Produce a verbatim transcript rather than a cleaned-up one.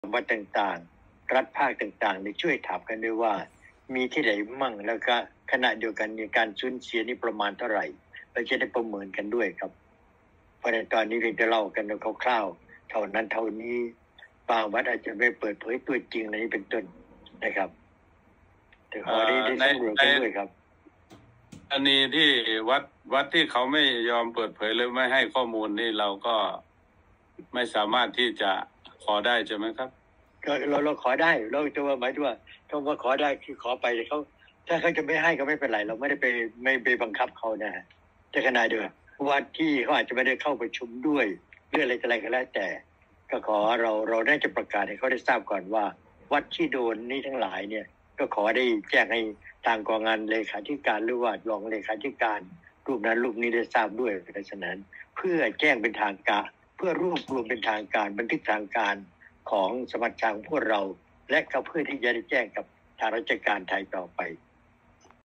วัดต่างๆรัฐภาคต่างๆได้ช่วยถามกันด้วยว่ามีที่ไหนมั่งแล้วก็ขณะเดียวกันมีการสูญเสียนี่ประมาณเท่าไหร่เราจะได้ประเมินกันด้วยครับเพราะในตอนนี้เราจะเล่ากันคร่าวๆเท่านั้นเท่านี้บางวัดอาจจะไม่เปิดเผยตัวจริงอะไรนี้เป็นต้นนะครับแต่ขอได้ได้สำรวจกันด้วยครับอันนี้ที่วัดวัดที่เขาไม่ยอมเปิดเผยหรือไม่ให้ข้อมูลนี่เราก็ไม่สามารถที่จะขอได้ใช่ไหมครับก็เราเราขอได้เราจะว่าหมายถึงว่าถ้าว่าขอได้คือขอไปเขาถ้าเขาจะไม่ให้ก็ไม่เป็นไรเราไม่ได้ไปไม่ไปบังคับเขานะฮะแต่ขณะเดียวกันวัดที่เขาอาจจะไม่ได้เข้าประชุมด้วยเรื่องอะไรอะไรก็แล้วแต่ก็ขอเราเราได้จะประกาศให้เขาได้ทราบก่อนว่าวัดที่โดนนี่ทั้งหลายเนี่ยก็ขอได้แจ้งให้ทางกองงานเลขาธิการหรือว่ารองเลขาธิการรูปนั้นรูปนี้ได้ทราบด้วยเพราะฉะนั้นเพื่อแจ้งเป็นทางการเพื่อรวบรวมเป็นทางการบันทึกทางการของสมัชชาของพวกเราและก็เพื่อที่จะได้แจ้งกับทางราชการไทยต่อไป